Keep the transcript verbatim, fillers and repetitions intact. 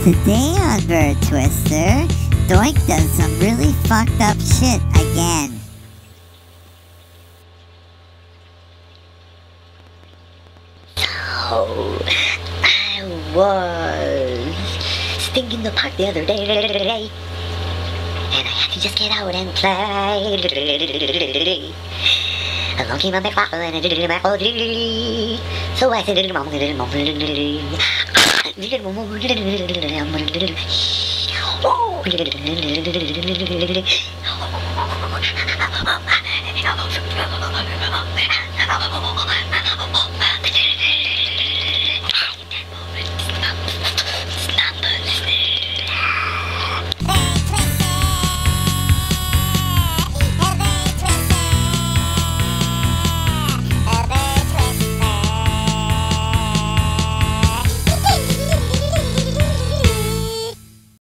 Today on BirdTwister, Doink does some really fucked up shit again. So, I was stinking the park the other day, and I had to just get out and play. Along came a McLaughlin and I did it McLaughlin. So I said, little mom, little mom, little mom, little mom.